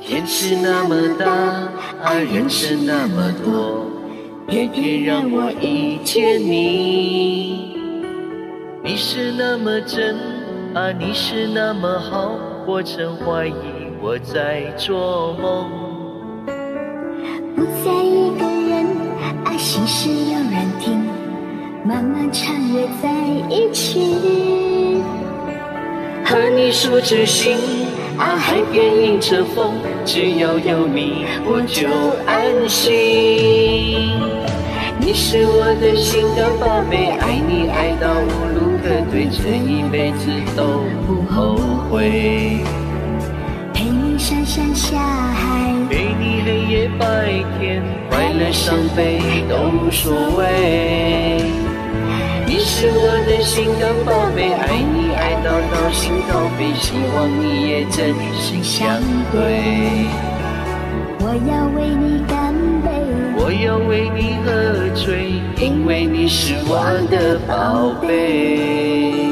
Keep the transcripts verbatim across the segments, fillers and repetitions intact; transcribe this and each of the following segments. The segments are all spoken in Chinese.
天是那么大，啊，人生那么多，偏偏让我遇见你。你是那么真，啊，你是那么好，我曾怀疑我在做梦。 不再一个人，啊，心事有人听，慢慢穿越在一起。 和你说着心，啊，海边迎着风，只要有你我就安心。你是我的心肝宝贝，爱你爱到无路可退，这一辈子都不后悔。 陪你山山下海， 陪你黑夜白天，快乐伤悲都无所谓。你是我的心肝宝贝，爱你爱到掏心掏肺，希望你也真心相对。 我要为你干杯， 我要为你喝醉，因为你是我的宝贝。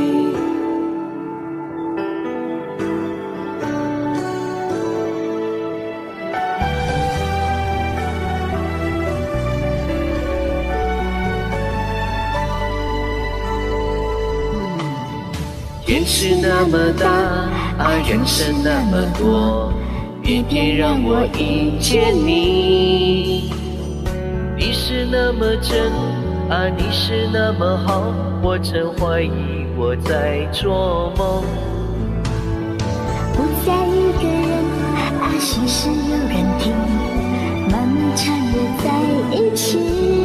天是那么大，啊，人生那么多，偏偏让我遇见你。你是那么真，啊，你是那么好，我曾怀疑我在做梦。 不再一个人，啊，心事有人听，慢慢穿越在一起。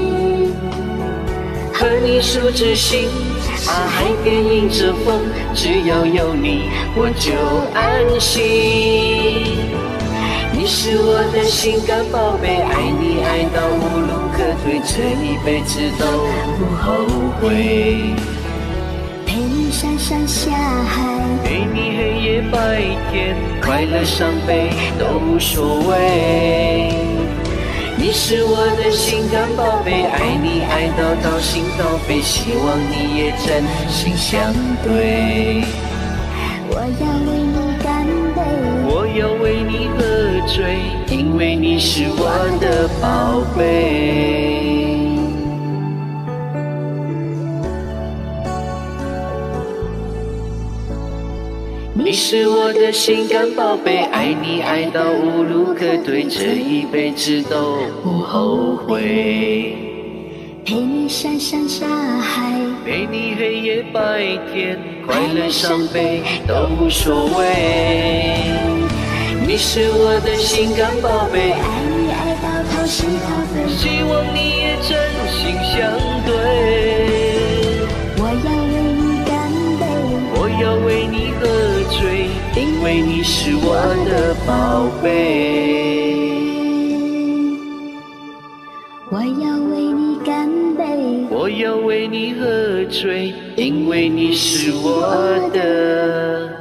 和你说着心，啊，海边迎着风，只要有你我就安心。你是我的心肝宝贝，爱你爱到无路可退，这一辈子都不后悔。 陪你山山下海， 陪你黑夜白天，快乐伤悲都无所谓。你是我的心肝宝贝，爱你爱到掏心掏肺，希望你也真心相对。 我要为你干杯， 我要为你喝醉，因为你是我的宝贝。你是我的心肝宝贝，爱你爱到无路可退，这一辈子都不后悔。 陪你山山下海， 陪你黑夜白天，快乐伤悲都无所谓。你是我的心肝宝贝， 爱你爱到掏心掏肺， 希望你也真心相对。 我要为你干杯， 我要为你喝醉，因为你是我的宝贝。 我要为你干杯， 我要为你喝醉，因为你是我的